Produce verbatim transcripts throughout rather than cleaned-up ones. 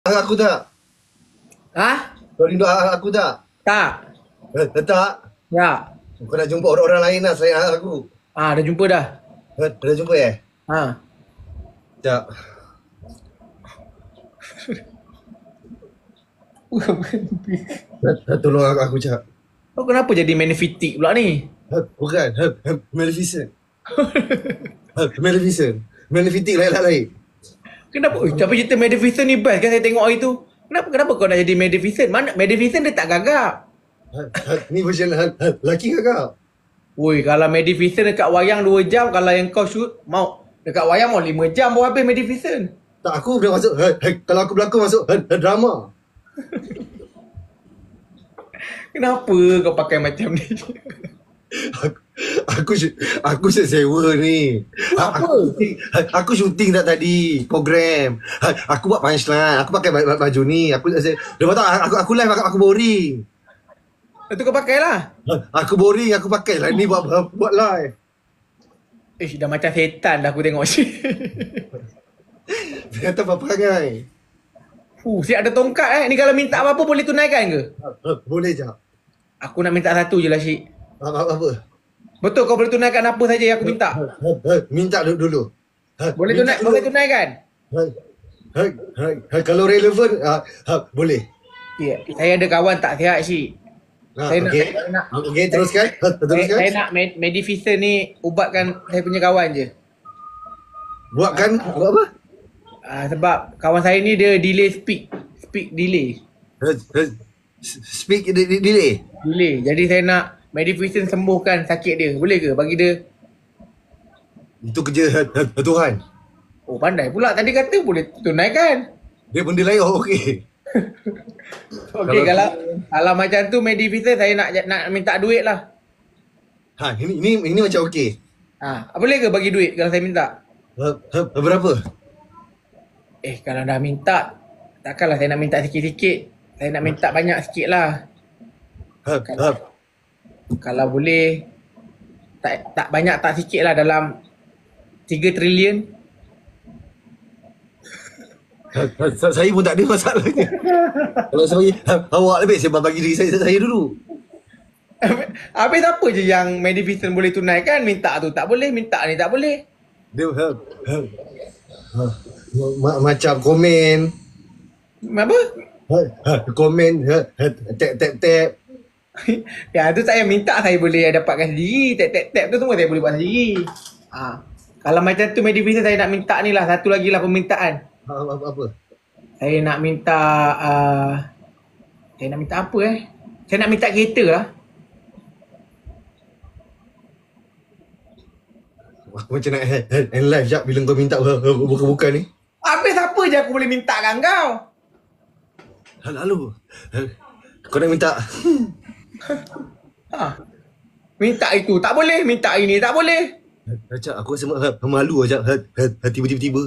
aku tak? Hah? Kau rindu aku tak? Tak. Eh, tak? Ya. Kau nak jumpa orang-orang lain lah selain aku. Ah, dah jumpa dah. Eh, dah jumpa eh? Ha. Tak. Eh, tolong aku, aku Cak. Kau kenapa jadi magnetic pula ni? Eh, bukan. Eh, eh, Maleficent. Eh, Maleficent. Malefitik lain-lain. Kenapa? Eh, tapi cerita Maleficent ni best kan saya tengok hari tu. Kenapa kenapa kau nak jadi Maleficent? Mana Maleficent dia tak gagap. Eh, eh, Ni version eh, eh, lelaki ke kau? Woi, kalau Maleficent dekat wayang dua jam, kalau yang kau shoot mau dekat wayang mau lima jam baru habis Maleficent. Tak, aku dah masuk. Eh, eh, Kalau aku berlakon masuk eh, eh, drama. Kenapa kau pakai macam ni? Aku aku sy- aku syuk sewa ni. Apa? Aku syuting, aku syuting tak tadi program. Aku buat punchline. Aku pakai baju, baju ni. Aku lepas tu aku aku live aku, aku boring. Itu kau pakai lah. Aku boring aku pakai lah ni buat buat live. Eh, dah macam setan dah aku tengok. Ternyata apa perangai. Fuh, siap ada tongkat eh. Ni kalau minta apa-apa boleh tunaikan ke? Boleh je. Aku nak minta satu je lah, Syik. Apa apa? Betul kau boleh tunaikan apa saja yang aku minta? Minta dulu. dulu. Boleh Minta tunai, dulu. boleh tunaikan? Hai, hai, hai, kalau relevan ah, ah, boleh. Ya, saya ada kawan tak sihat, Syik. Ah, Saya nak- okey. saya nak- Okey, teruskan. Ah, Saya, Teruskan. saya nak med- Medificent ni ubatkan saya punya kawan je. Buatkan buat apa? Ah, sebab kawan saya ni dia delay speak. Speak delay. Eh, eh, Speak di- di- delay. Delay. Jadi saya nak Medificent sembuhkan sakit dia. Boleh ke bagi dia? Itu kerja eh, eh, Tuhan. Oh, pandai pula. Tadi kata boleh tunaikan. Dia benda lain oh, okey. Okey, Kalau- kalau kalau macam tu Medificent saya nak nak minta duit lah. Ha, ini ini ini macam okey. Ah, boleh ke bagi duit kalau saya minta? Eh, eh, Berapa? Eh, kalau dah minta, takkanlah saya nak minta sikit-sikit. Saya nak minta banyak sikit lah. Eh, eh, Kalau boleh, tak tak banyak tak sikit lah dalam tiga trilion. eh, eh, Saya pun tak ada masalahnya. Kalau saya bagi eh, awak lebih saya bagi diri saya saya dulu. Habis apa je yang Medificent boleh tunaikan, minta tu tak boleh, minta ni tak boleh. Dia eh, eh, eh, ma- macam komen, Apa? eh, eh, komen, eh, eh, tap tap tap. Ya, tu saya minta saya boleh dapatkan sendiri. Tap-tap-tap tu semua saya boleh buat sendiri. Ha. Kalau macam tu Medificent saya nak minta ni lah, satu lagi lah permintaan. Apa apa? apa? Saya nak minta uh, saya nak minta apa eh? Saya nak minta kereta lah. Aku macam nak hand, hand, hand live jap bila kau minta eh, eh, bukan-bukan ni. Habis apa je aku boleh minta kat kau? Lalu eh, kau nak minta Ha. Minta itu tak boleh, minta ini tak boleh. Ajak aku rasa ma- malu ajak ha- ha- ha- tiba-tiba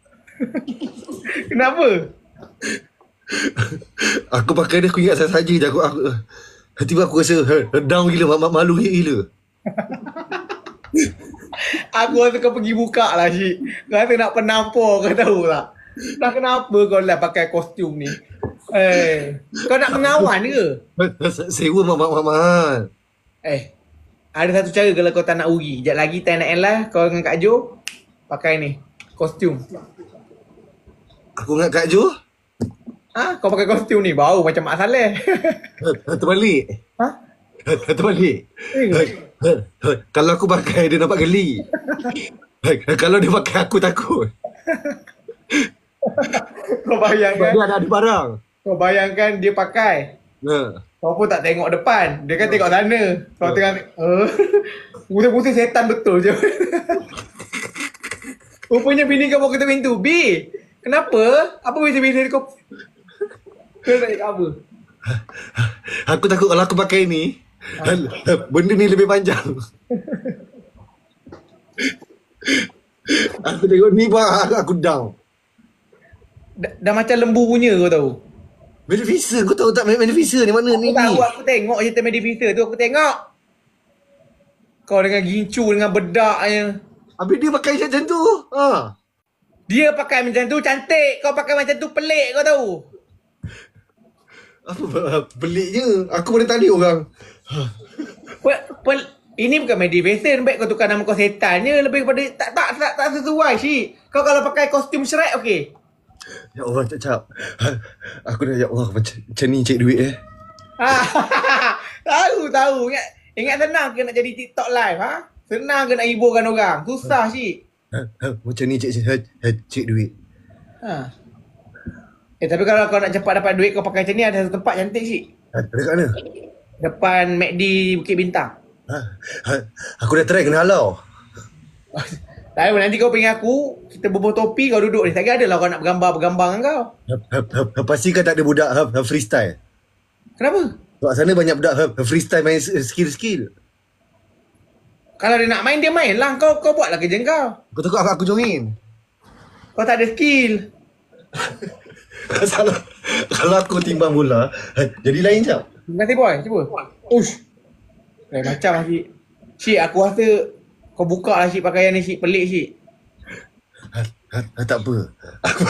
Kenapa? aku pakai dia aku ingat saya saja je aku, aku tiba aku rasa ha, down gila ma- ma- malu gila. Aku rasa kau pergi buka lah, Syik. Kau rasa nak penampar, kau tahu tak? Dah kenapa kau lah pakai kostum ni? Eh, kau nak pengawan ke? Sewa ma- ma- mahal. Eh, ada satu cara kalau kau tak nak rugi. Sekejap lagi tak nak live, kau dengan Kak Jo pakai ni, kostum. Aku ingat Kak Jo Ha? Kau pakai kostum ni, bau macam Mak Saleh. ha, terbalik Ha? ha, terbalik ha, ha, ha, kalau aku pakai dia nampak geli. Ha, kalau dia pakai aku takut. Kau Sebab bayangkan, dia ada, ada barang. kau bayangkan dia pakai. Ha. Kau pun tak tengok depan. Dia kan tengok sana. Kau tengah uh, pusing-pusing setan betul je. Rupanya bini kau bawa ketuk pintu. B, kenapa? Apa bising-bising kau? Kau tak cakap apa? Aku takut kalau aku pakai ni benda ni lebih panjang. Aku tengok ni pun aku, aku down. Dah, dah macam lembu punya kau tahu. Maleficent, kau tahu tak Maleficent ni mana Aku ni? tahu, ni? aku tengok cerita Medificent tu. Aku tengok. Kau dengan gincu, dengan bedaknya. Habis dia pakai macam tu. Ha. Dia pakai macam tu cantik, kau pakai macam tu pelik kau tahu. Apa be- peliknya? Aku boleh tadi orang. Pel, pel, ini bukan meditation, baik kau tukar nama kau setan je, lebih kepada tak tak tak, tak sesuai Syik. Kau kalau pakai kostum Shrek okey. Ya Allah, Cap. Aku dah, ya Allah, macam, macam ni cek duit eh. tahu tahu ingat ingat senang ke nak jadi TikTok live ha? Senang ke nak hiburkan orang? Susah Syik. Ha, ha, macam ni cek, cek, cek, cek duit. Ha. Eh tapi kalau kau nak cepat dapat duit kau pakai macam ni ada satu tempat cantik Syik. Ha, dekat mana? Depan McD Bukit Bintang. Ha, ha, aku dah try kena halau. Tak apa, nanti kau panggil aku, kita bubuh topi, kau duduk ni. Tak ada lah kau nak bergambar-bergambar dengan kau. Ha, ha, ha, ha, pastikan tak ada budak ha, ha, freestyle. Kenapa? Kat sana banyak budak ha, ha, freestyle main skill-skill. Kalau dia nak main, dia main lah. Kau kau buatlah kerja kau. Kau takut aku, aku join. Kau tak ada skill. Kalau, kalau aku timbang bola, ha, jadi lain Cap. Terima kasih boy, cuba. Ush. Eh, macam lah Syik. Syik, aku rasa kau buka lah Syik pakaian ni Syik. Pelik Syik. Ha, ha, ha, tak apa. Aku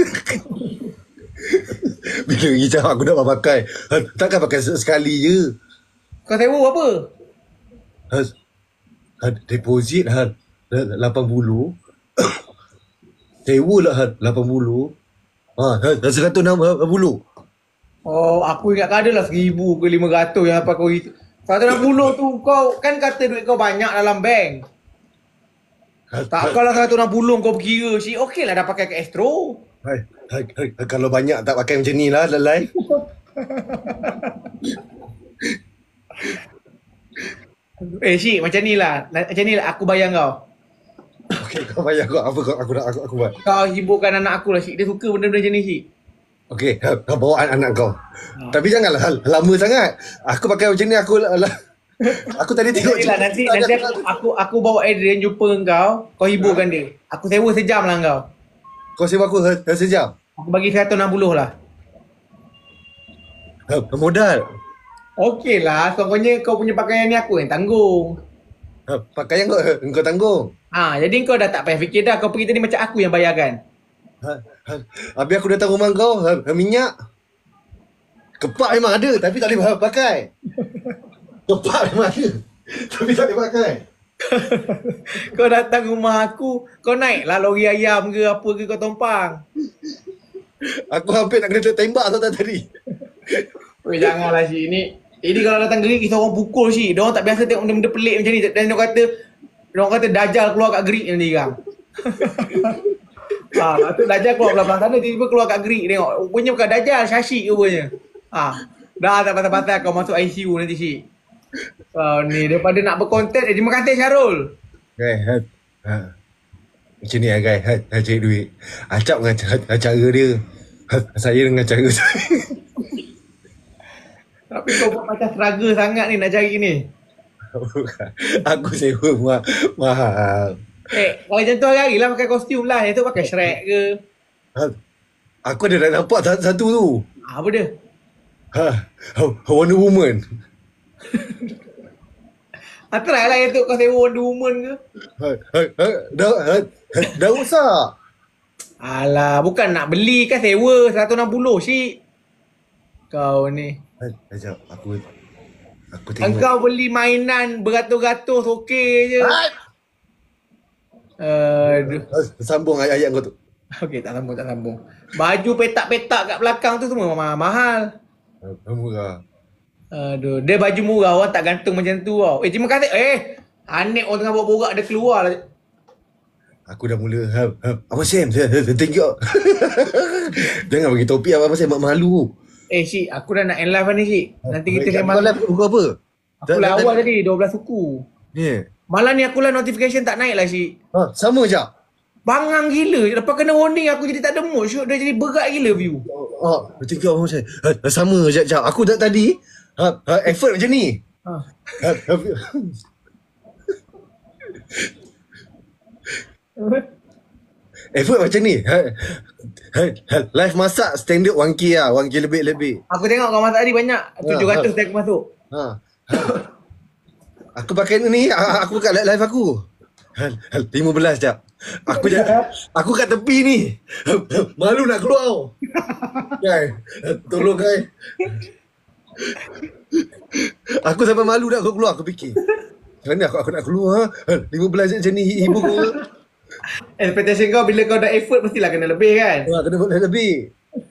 bila lagi Cap aku nak pakai. Ha, takkan pakai sekali je. Kau sewa apa? Ha, ha, deposit ha, lapan puluh. Sewa lah ha, lapan puluh. Ha, ha, seratus enam puluh. Oh, aku ingat kau ada lah seribu ke lima ratus yang apa kau itu. seratus enam puluh tu kau kan kata duit kau banyak dalam bank. Ha, Tak ha, kalau seratus enam puluh kau berkira Syik. Okey lah dah pakai ke Astro. ha, ha, ha, kalau banyak tak pakai macam ni lah live. Eh Syik, macam ni lah. Macam ni lah aku bayar kau. Okey, kau bayar aku apa kau aku nak aku, aku buat. Kau hiburkan anak aku lah Syik. Dia suka benda-benda macam ni Syik. Okey, ha, ha, bawa anak kau. Tapi janganlah ha, lama sangat. Aku pakai macam ni aku lah. Aku tadi tengok Nanti lah, nanti, nanti aku, aku, aku bawa Adrian jumpa kau. Kau hiburkan dia. Aku sewa sejam lah kau. Kau sewa aku ha, ha, sejam. Aku bagi seratus enam puluh lah. Ha, modal. Okey lah. Pokoknya kau punya pakaian ni aku yang tanggung. Ha, pakaian kau ha, kau tanggung. Ah, jadi kau dah tak payah fikir dah. Kau pergi tadi macam aku yang bayarkan. Ha, ha, habis aku datang rumah kau ha, ha, minyak. Kepak memang ada tapi tak boleh pakai. Kepak memang ada tapi tak boleh pakai. Kau datang rumah aku, kau naik lah lori ayam ke apa ke kau tumpang. Aku hampir nak kena tembak tau tadi. Oi, janganlah Syik. Ini ini kalau datang gerik kita orang pukul Syik. Diorang tak biasa tengok benda-benda pelik macam ni. Dan diorang kata diorang kata Dajjal keluar kat gerik nanti kan. Ha, patut Dajjal keluar belakang sana tiba-tiba keluar kat gerik tengok. Rupanya bukan Dajjal, Syashik rupanya. Ha, dah tak patah-patah kau masuk I C U nanti Syik. Kau ni daripada nak berkonten. Eh, terima kasih Syarul. Okay, ha, ha. Macam ni lah guys, ha, ha, cari duit. Acap dengan cara, cara dia. Ha, saya dengan cara saya. Tapi kau buat macam struggle sangat ni nak cari ni. Aku sewa ma mahal. Eh, kalau macam tu hari-hari lah pakai kostum lah. Yang tu pakai Shrek ke. Ha, aku ada dah nampak satu, satu tu. Apa dia? Ha, ha, Wonder Woman. Ha, try lah yang tu kau sewa Wonder Woman ke. Ha, ha, ha, dah, ha, ha, dah rosak. Alah, bukan nak beli kan sewa seratus enam puluh Syik. Kau ni. Ha, sekejap, aku aku tengok. Engkau beli mainan beratus-ratus okey je. Aduh. Ha, sambung ayat-ayat kau tu. Okey, tak sambung, tak sambung. Baju petak-petak kat belakang tu semua mahal-mahal. Ha, murah. Aduh, dia baju murah orang tak gantung macam tu tau. Eh, terima kasih. Eh, Anik orang tengah borak-borak dia keluar lah. Aku dah mula ha, ha, Abang Sam, thank you. Jangan bagi topi Abang Sam, malu. Eh, Syik, aku dah nak end live ni, Syik. Nanti kita Kau sembang. live buku apa? Aku lah awal tadi, dua belas suku. Ni yeah. Malam ni aku lah notification tak naik lah, Syik. Ha, sama je. Bangang gila. Lepas kena warning aku jadi tak ada mood. Syuk, dah jadi berat gila view. Oh, thank you Abang Sam. Ha, sama je, jap. Aku dah tadi ha, ha, effort macam ni. Ha. Ha, ha, effort macam ni. Ha, ha, ha, live masak standard one K lah. one K lebih-lebih. Aku tengok kau masak tadi banyak. tujuh ratus ha. dah aku masuk. Ha. Ha. Aku pakai ni, ha, aku kat live aku. Ha, ha, lima belas jap. Aku jangan, aku kat tepi ni. Malu nak keluar. Kai, tolong Kai. Aku sampai malu nak keluar, aku fikir. Macam mana aku, aku nak keluar? lima belas macam ni ibu kau. Expectation kau bila kau dah effort mestilah kena lebih kan? Ha, kena buat lebih.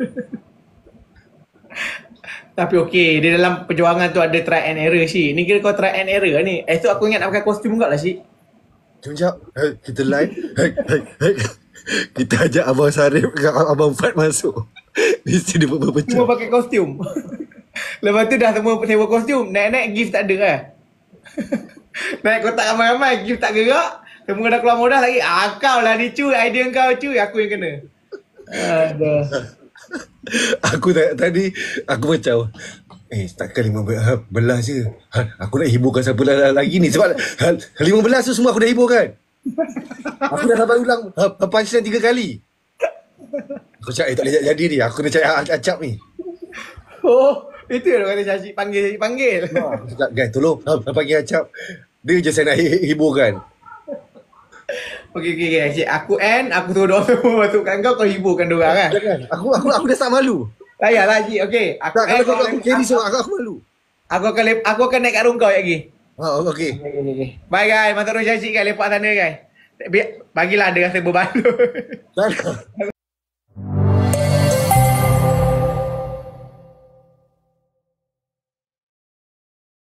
Tapi okey, di dalam perjuangan tu ada try and error Syik. Ni kira kau try and error ni. Eh tu aku ingat nak pakai kostum kau lah Syik. Sekejap, hey, kita live. Hey, hey, hey. Kita ajak Abang Sarif dengan Abang Fat masuk. Mesti dia berpecah. Semua pakai kostum. Lepas tu dah semua sewa kostum. Naik-naik gift tak ada kan? Naik kotak ramai-ramai, gift tak gerak. Semua dah keluar modal lagi. Ah, kau lah ni cuy, idea kau cuy. Aku yang kena. Aduh. Aku tak, tadi, aku macam, eh takkan lima belas je. Ha, aku nak hiburkan siapa lagi ni. Sebab ha, lima belas tu semua aku dah hiburkan. Aku dah dapat ulang ha, punchline tiga kali. Aku cakap, eh tak boleh jadi ni. Aku kena cari acap ni. Oh, itu yang kata Syashik panggil, Syashik panggil. Ha, aku cakap, guys tolong, ha, panggil acap. Dia je saya nak hiburkan. Okey, okey, okey. Syashik, aku end, aku suruh diorang semua masukkan kau, kau hiburkan diorang kan? Jangan, aku, aku, aku dah start malu. Tak payahlah Syashik, okey. Aku Tak, kalau end, kau aku carry seorang, aku, aku malu. Aku akan lep, aku akan naik kat room kau lagi. Ha, okey. Okay, okay, okay. Bye guys, masuk room Syashik guys, lepak sana guys. Bi- Bagilah dia rasa berbaloi. Tak,